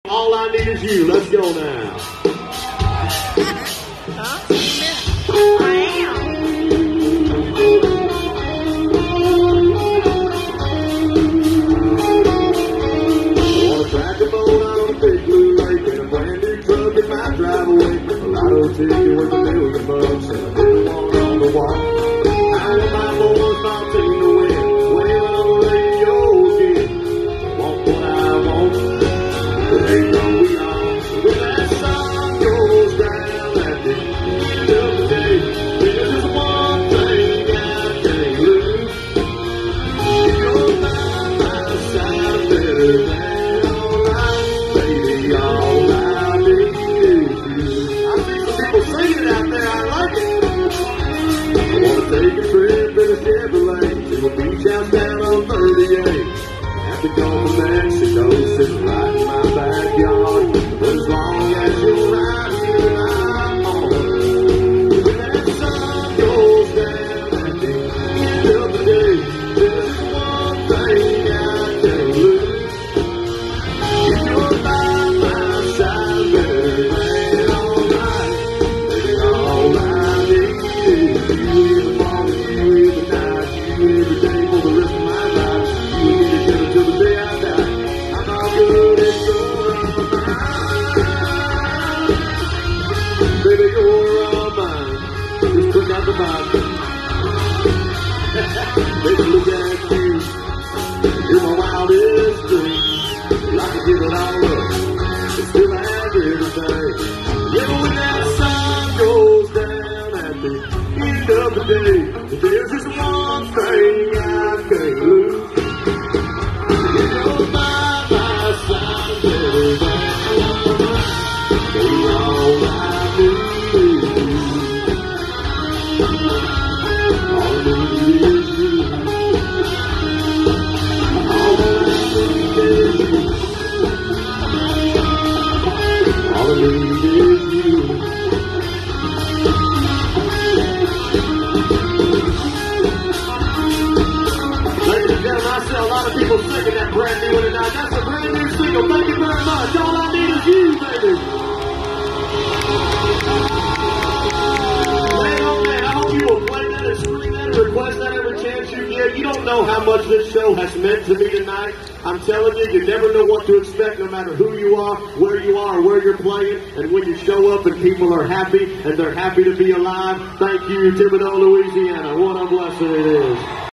All I need is you. Let's go now. My driveway, a lotto ticket worth $1,000,000, and I didn't want on the wall. I want my boys about taking the wind, wave on the radio again. I want what I want, but they know we are. So when that sun goes down at the end of the day, there's just one thing I can't lose. You're by my side better than all right, baby, all right. Take a trip in a Chevrolet to a beach house down on 38. Have to go to Mexico, sitting right in my backyard. But as long as you're right here, I'm on. When that sun goes down at the end of the day, there's one thing I can't lose. If you're by my side, better than all right, baby, all I need is you. Every day for the rest of my life, you need to get until the day I die. I'm all good and you're mine. Baby, you're all mine. Just put out the bottom. Baby, look at you. You're my wildest dream. I can give it all up and still have everything. Yeah, when that sun goes down at the end of the day, there's just one thing I can't lose. You're by my side, better than all right. Baby, all I need is you. All I need is you. All I need is you. All I need is you. I see a lot of people singing that brand new one tonight. That's a brand new single. Thank you very much. All I need is you, baby. Man, oh man, I hope you will play that and scream that and request that every chance you get. You don't know how much this show has meant to me tonight. I'm telling you, you never know what to expect no matter who you are, where you're playing. And when you show up and people are happy and they're happy to be alive, thank you, Thibodaux, Louisiana. What a blessing it is.